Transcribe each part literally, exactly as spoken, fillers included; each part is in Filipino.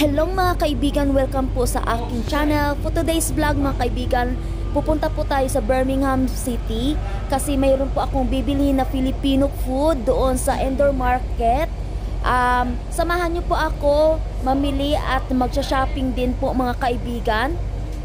Hello mga kaibigan, welcome po sa aking channel. For today's vlog mga kaibigan, pupunta po tayo sa Birmingham City kasi mayroon po akong bibili na Filipino food doon sa Endor Market. Um, samahan niyo po ako mamili at magsha-shopping din po mga kaibigan.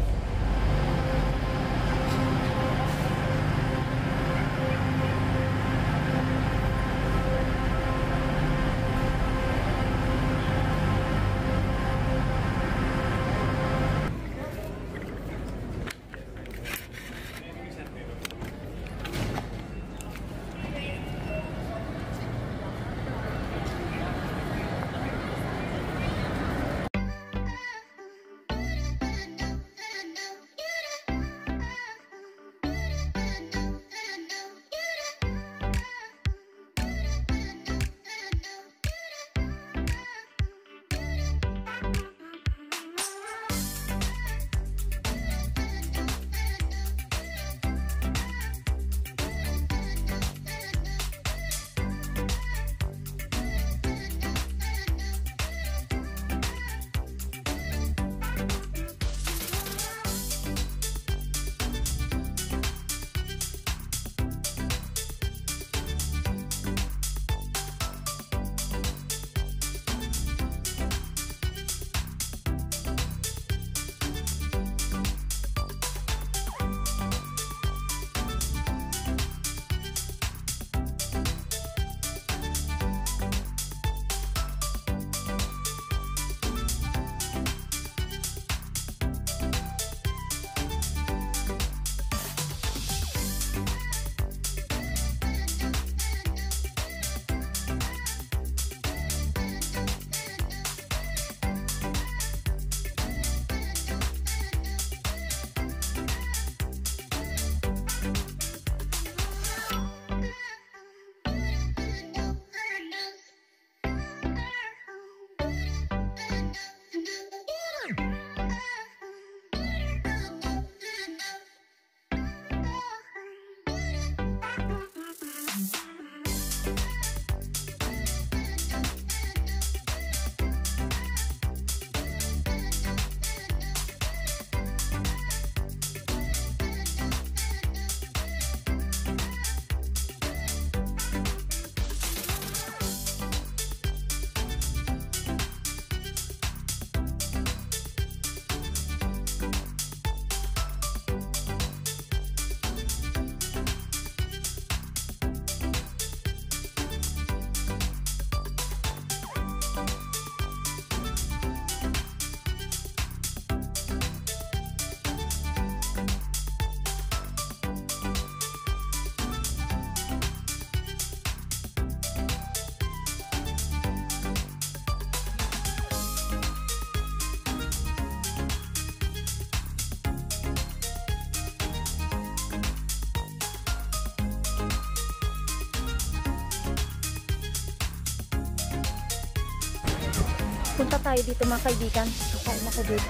Punta tayo dito mga kaibigan. Kakain ako dito.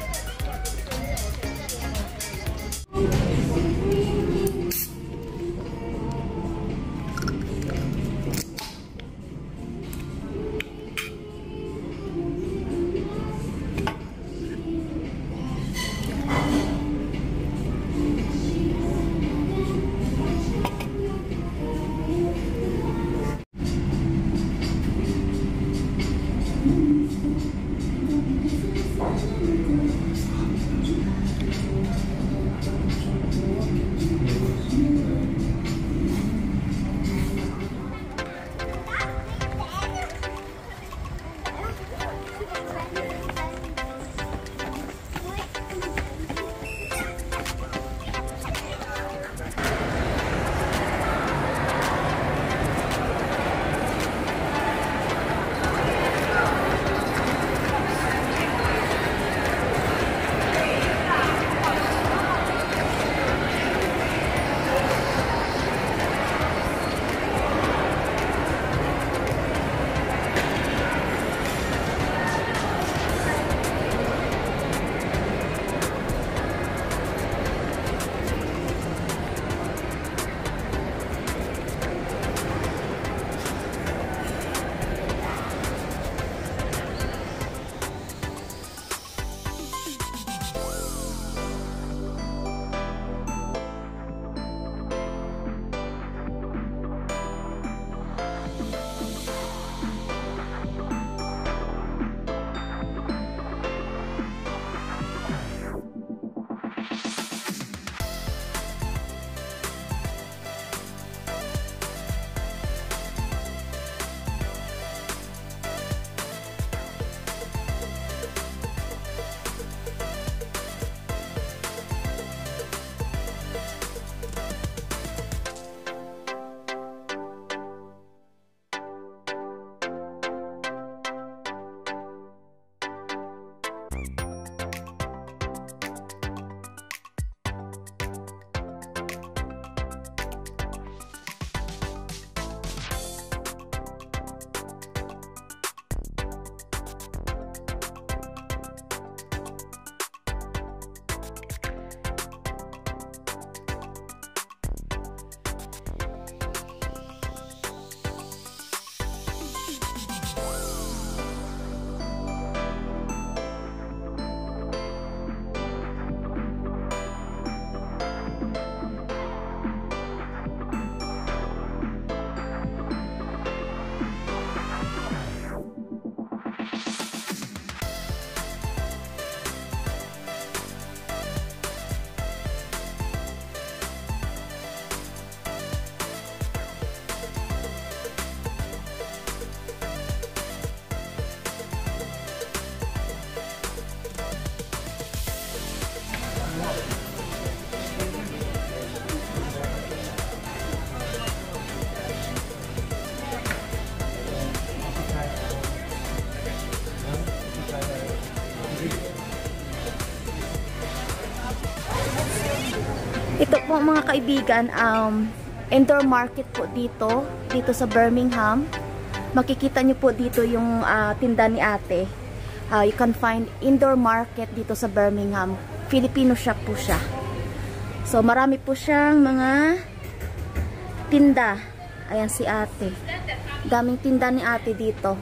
mga kaibigan, um, indoor market po dito, dito sa Birmingham. Makikita nyo po dito yung uh, tinda ni ate. Uh, you can find indoor market dito sa Birmingham. Filipino shop po siya. So, marami po siyang mga tinda. Ayan si ate. Daming tinda ni ate dito.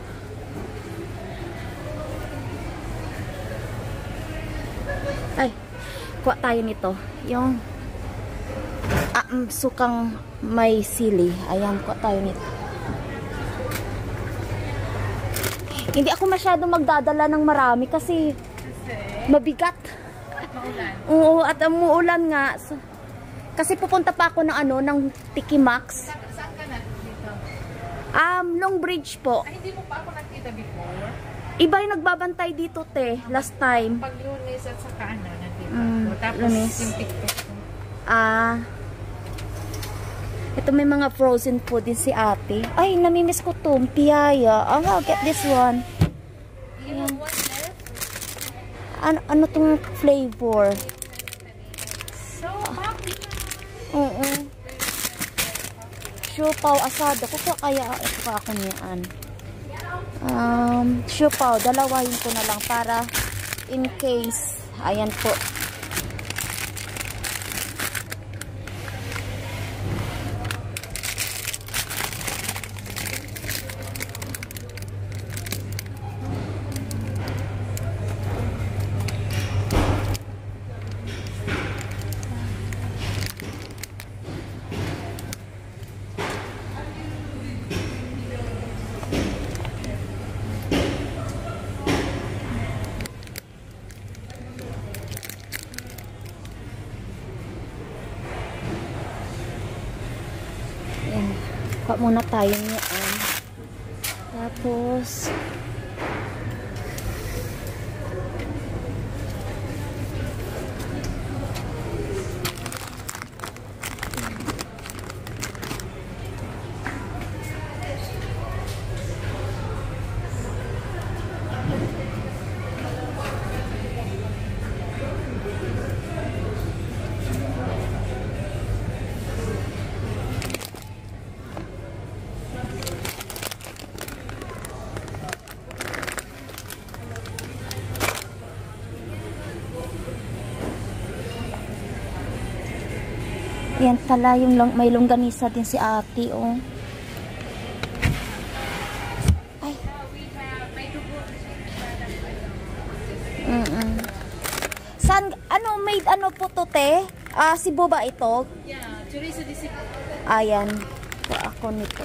Ay, kuha tayo nito. Yung ah, um, sukang may sili. Ayan, kuha tayo nito. Hindi ako masyado magdadala ng marami kasi mabigat. Maulan. Oo, at umuulan nga. So, kasi pupunta pa ako ng ano, ng Tiki Max. Saan, saan ka na dito? Um, Long Bridge po. Ay, hindi mo pa ako nakita before. Iba yung nagbabantay dito, te. Last time. Pag Lunes at saka ano, nandito Mm, ako. Tapos Lunes. yung TikTok ko. Ah. Ito may mga frozen food din si ate. Ay, namimiss ko to. Piyaya. Oh, I'll get this one. You know what left? Ano, ano tong flavor? So happy. Oo. Siopaw asado. Kukuha kaya ito ako niyan. Um, siopaw. Dalawahin ko na lang para in case. Ayan po. Ayan. Kuha muna tayo niyan. Tapos yan pala yung long, may longganisa din si ate, oh. Ay. Mm -mm. San, ano, made ano po to, te? Ah, si Boba ito? Yeah, chorizo de Cebu. Ayan. Kuha ako nito.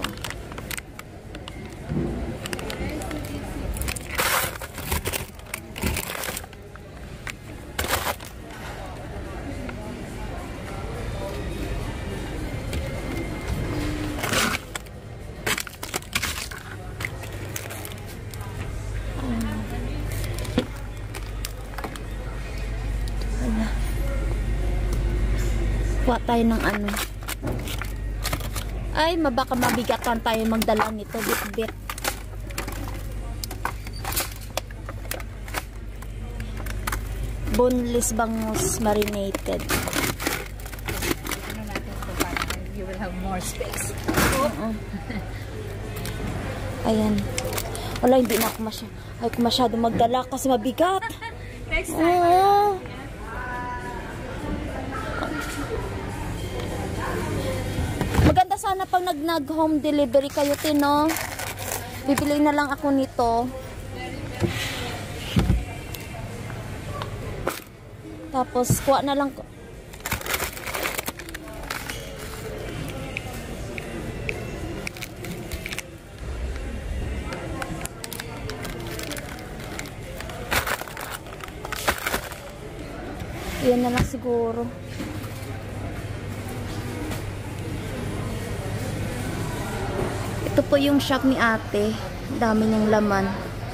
Kuha tayo ng ano. Ay, mabaka mabigatan tayo magdala nito. Bit-bit. Boneless bangus marinated. Ano natin ito para you will have more space. Oo. Ayan. Wala, hindi na ako masyado, ay, ako masyado magdala kasi mabigat. Next time. Oo. Maganda sana pag nag-home delivery kayo, Tino. Bibili na lang ako nito. Tapos, kuha na lang ko. Yan na lang siguro. Ito po yung shop ni ate. Dami niyang laman.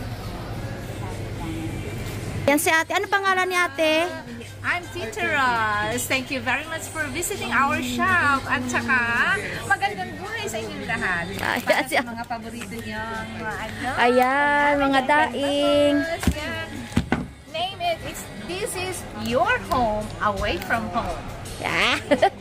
Yan si ate. Ano pangalan ni ate? I'm Tita Roz. Thank you very much for visiting our shop. At saka, magandang buhay sa inyong lahat. Ay, Para si- sa mga paborito niyong mga ano. Ayan, mga daing. Yan. Name it. It's, this is your home away from home. Ah.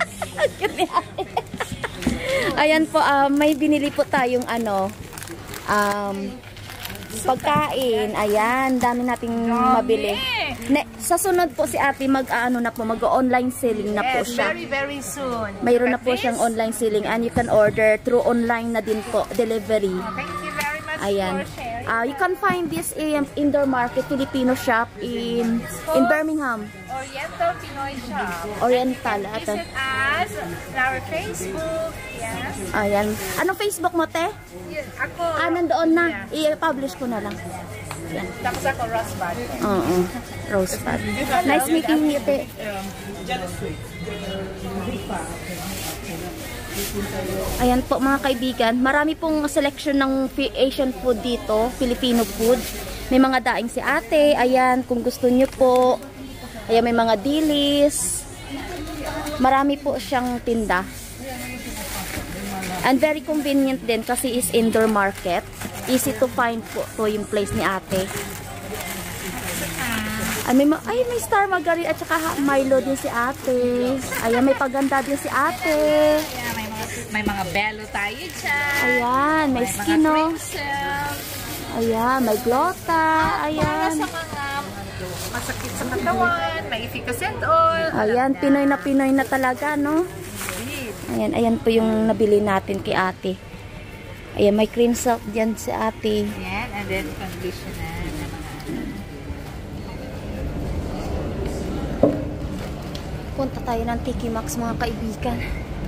Ayan po, uh, may binili po tayong ano, um, pagkain. Ayan, dami nating mabili. Ne, sa sunod po si ate mag-ano na po, mag-online selling na po Yes, siya. very, very soon. Mayroon na At po least, siyang online selling and you can order through online na din po, delivery. Thank you very much Ayan. for sharing. Uh, you can find this in Indoor Market Filipino shop in in Birmingham. Oriental Pinoy Shop. Oriental. Ito. Visit us on our Facebook. Yes. Ayan. Anong Facebook mo, te? Yes, ako. Ah, nandoon na. I-publish ko na lang. Ayan. Tapos ako, Rosbud. Oo. Rosebud. Nice meeting you, te. Ayan po mga kaibigan, marami pong selection ng Asian food dito, Filipino food. May mga daing si ate, ayan kung gusto nyo po. Ayan may mga dilis. Marami po siyang tinda. And very convenient din kasi is indoor market. Easy to find po to yung place ni ate. Ay may, ay, may Star Margarita at saka Milo din si ate. Ayan, may paganda din si ate. Ayan, may mga, may mga belo tayo dyan. Ayan, may, May skino. mga crinkle. Ayan, may glota. Para Ayan. sa mga masakit sa katawan, may efficacent oil. Ayan, Pinoy na Pinoy na talaga, no? Ayan, ayan po yung nabili natin kay ate. Ayan, may cream silk dyan si ate. Ayan, and then conditioner na mga Punta tayo ng Tiki Max mga kaibigan.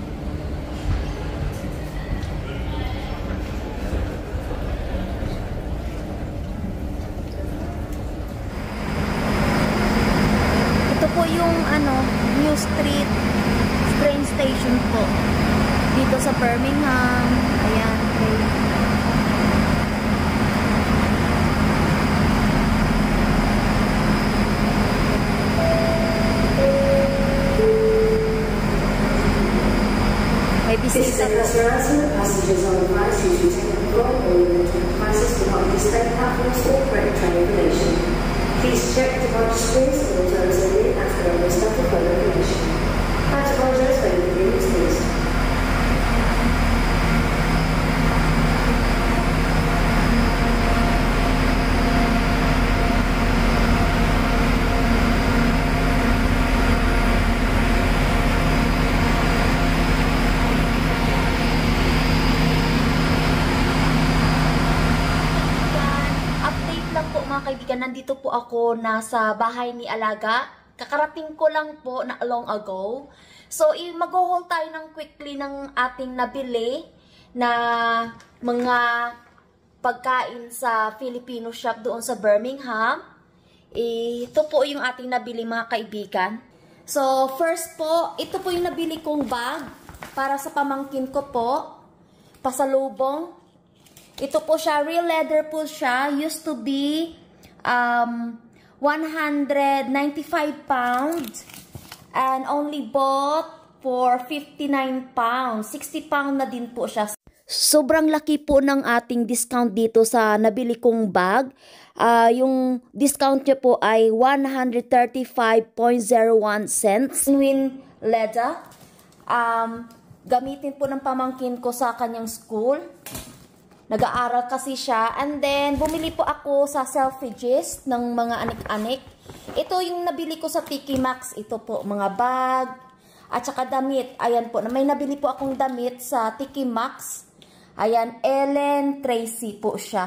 Ito po yung ano, New Street train station po. Dito sa Birmingham. Ayan. Okay. May bisita po. Passengers are advised to take a floor or electronic devices to help display platforms or correct train information. Please check the watch screens or alternatively after a list of the further information. I apologize for the inconvenience, please. Update lang po mga kaibigan, nandito po ako nasa bahay ni Alaga. Kakarating ko lang po na long ago. So, mag-haul tayo ng quickly ng ating nabili na mga pagkain sa Filipino shop doon sa Birmingham. Ito po yung ating nabili mga kaibigan. So, first po, ito po yung nabili kong bag para sa pamangkin ko po. Pasalubong. Ito po siya, real leather po siya. Used to be um, one hundred ninety-five pounds and only bought for fifty-nine pounds. sixty pounds na din po siya. Sobrang laki po ng ating discount dito sa nabili kong bag. Uh, yung discount niya po ay one hundred thirty-five point zero one cents. Genuine leather. Um, gamitin po ng pamangkin ko sa kanyang school. Nag-aaral kasi siya. And then, bumili po ako sa Selfridges ng mga anik-anik. Ito yung nabili ko sa Tiki Max. Ito po, mga bag. At saka damit. Ayan po. May nabili po akong damit sa Tiki Max. Ayan, Ellen Tracy po siya.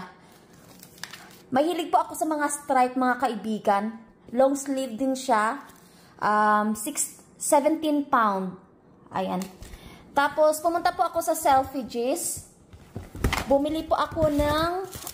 Mahilig po ako sa mga stripe, mga kaibigan. Long sleeve din siya. Um, six, seventeen pound. Ayan. Tapos, pumunta po ako sa Selfridges. Bumili po ako ng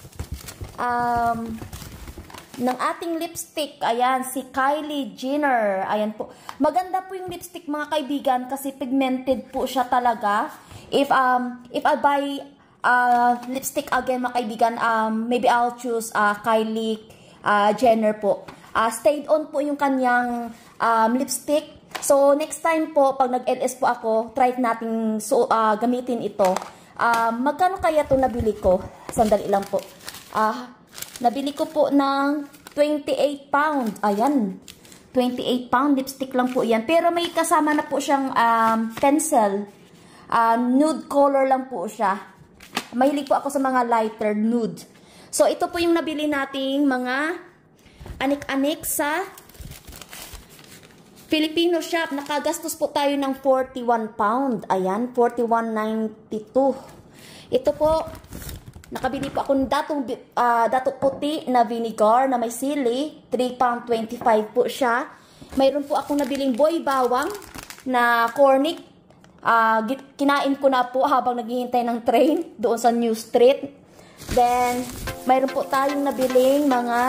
um, ng ating lipstick. Ayan, si Kylie Jenner. Ayan po. Maganda po yung lipstick mga kaibigan kasi pigmented po siya talaga. If um if I buy uh, lipstick again mga kaibigan, um, maybe I'll choose uh, Kylie uh, Jenner po. Uh, stayed on po yung kanyang um, lipstick. So next time po, pag nag-L S po ako, try natin so, uh, gamitin ito. Uh, magkano kaya ito nabili ko? Sandali lang po. Uh, nabili ko po ng twenty-eight pound. Ayan. twenty-eight pound. Lipstick lang po yan. Pero may kasama na po siyang um, pencil. Uh, nude color lang po siya. Mahilig po ako sa mga lighter nude. So, ito po yung nabili nating mga anik-anik sa Filipino shop. Nakagastos po tayo ng forty-one pound. Ayan, forty-one ninety-two. Ito po, nakabili po ako ng datong, uh, dato puti na vinegar na may sili. three pound twenty-five po siya. Mayroon po akong nabiling boy bawang na cornic. Uh, kinain ko na po habang naghihintay ng train doon sa New Street. Then, mayroon po tayong nabiling mga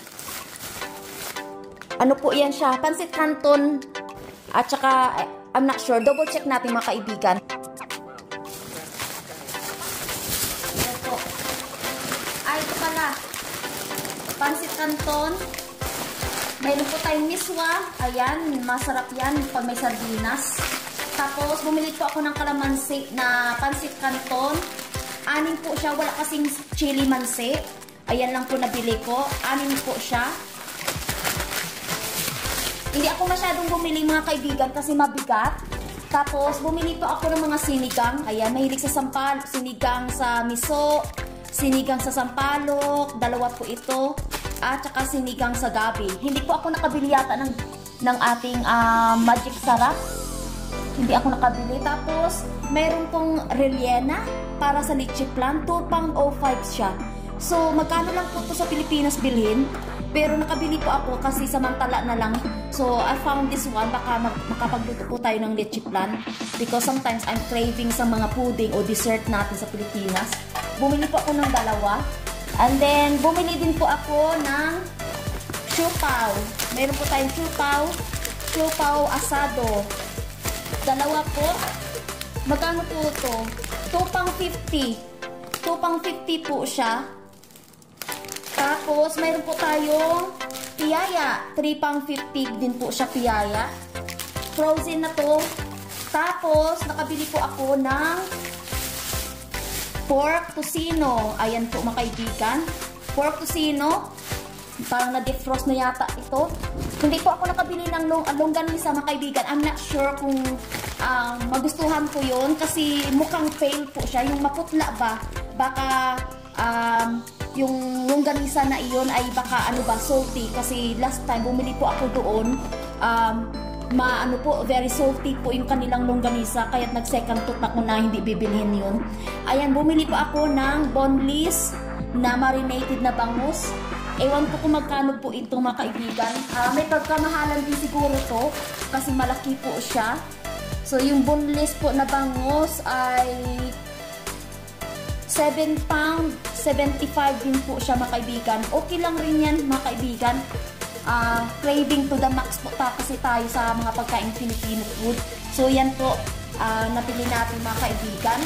ano po yan siya, pansit canton at saka, I'm not sure, double check natin mga kaibigan. Ito po. Ay, ito pala. Pansit canton. Mayroon po tayong miswa. Ayan, masarap yan pag may sardinas. Tapos, bumili po ako ng kalamansi na pansit canton. Anim po siya. Wala kasing chili mansi. Ayan lang po nabili ko. Anim po siya. Hindi ako masyadong bumili mga kaibigan kasi mabigat. Tapos, bumili po ako ng mga sinigang. Ayan, mahilig sa sampal. Sinigang sa miso. Sinigang sa sampalok. Dalawa po ito. At saka sinigang sa gabi. Hindi po ako nakabili yata ng, ng ating uh, magic sarap. Hindi ako nakabili. Tapos, mayroon pong rellena para sa leche plan. two pound oh five siya. So, magkano lang po ito sa Pilipinas bilhin. Pero nakabili po ako kasi samantala na lang. So, I found this one. Baka makapagluto po tayo ng leche plan. Because sometimes I'm craving sa mga pudding o dessert natin sa Pilipinas. Bumili po ako ng dalawa. And then, bumili din po ako ng siupaw. Mayroon po tayong siupaw. Siupaw asado. Dalawa po. Magkano po ito? two pound fifty. two pound fifty po siya. Tapos, mayroon po tayong piyaya. three pound fifty din po siya piyaya. Frozen na to. Tapos, nakabili po ako ng pork tocino. Ayan po mga kaibigan. Pork tocino. Parang na-defrost na yata ito. Hindi po ako nakabili ng long, longganisa mga kaibigan. I'm not sure kung uh, magustuhan ko yun. Kasi mukhang pale po siya. Yung maputla ba? Baka um, yung longganisa na iyon ay baka ano ba, salty. Kasi last time bumili po ako doon. Um, ma ano po, very salty po yung kanilang longganisa. Kaya nag-second thought ako na hindi bibilhin yun. Ayan, bumili po ako ng boneless na marinated na bangus. Ewan ko kung magkano po ito mga kaibigan. Uh, may pagkamahalan din siguro to kasi malaki po siya. So yung boneless po na bangus ay seven pound seventy-five din po siya mga kaibigan. Okay lang rin yan mga kaibigan. Uh, craving to the max po ta kasi tayo sa mga pagkain Filipino food. So yan po uh, napili natin mga kaibigan.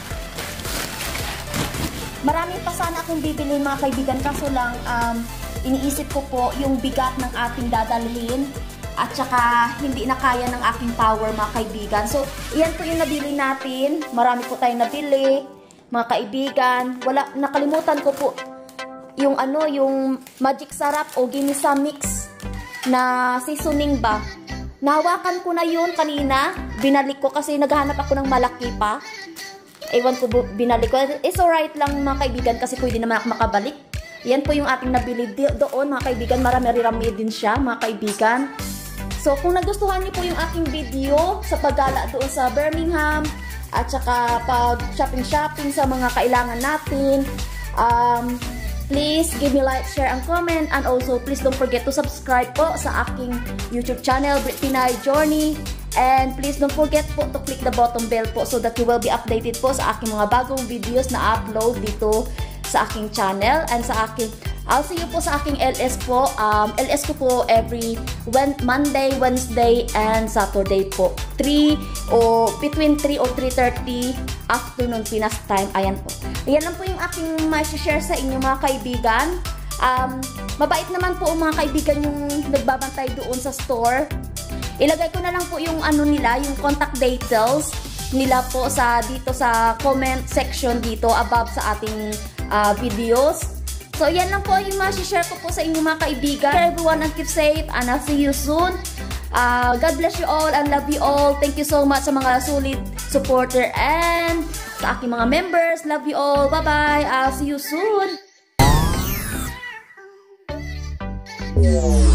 Marami pa sana akong bibili mga kaibigan kaso lang um, iniisip ko po yung bigat ng ating dadalhin at saka hindi na kaya ng aking power mga kaibigan. So, iyan po yung nabili natin. Marami po tayong nabili mga kaibigan. Wala, nakalimutan ko po yung ano, yung magic sarap o ginisa mix na seasoning ba. Nahawakan ko na yun kanina. Binalik ko kasi naghahanap ako ng malaki pa. Ewan ko, binalik ko. It's alright lang mga kaibigan kasi pwede naman ako makabalik. Yan po yung ating nabili doon mga kaibigan. Marami-rami din siya mga kaibigan. So kung nagustuhan niyo po yung aking video sa paggala doon sa Birmingham at saka pag shopping-shopping sa mga kailangan natin, um, please give me like, share, and comment. And also please don't forget to subscribe po sa aking YouTube channel, Brit Pinay Journey. And please don't forget po to click the button bell po so that you will be updated po sa aking mga bagong videos na upload dito sa aking channel and sa aking, I'll see you po sa aking L S po. Um, L S ko po every Monday, Wednesday, and Saturday po. three o between three or three thirty afternoon Pinas time. Ayan po. Ayan lang po yung aking ma-share sa inyo mga kaibigan. Um, mabait naman po mga kaibigan yung nagbabantay doon sa store. Ilagay ko na lang po yung ano nila, yung contact details nila po sa dito sa comment section dito above sa ating uh, videos. So, yan lang po yung share ko po sa inyo mga kaibigan. Everyone, and keep safe, and I'll see you soon. Uh, God bless you all and love you all. Thank you so much sa mga solid supporter and sa aking mga members. Love you all. Bye-bye. I'll see you soon.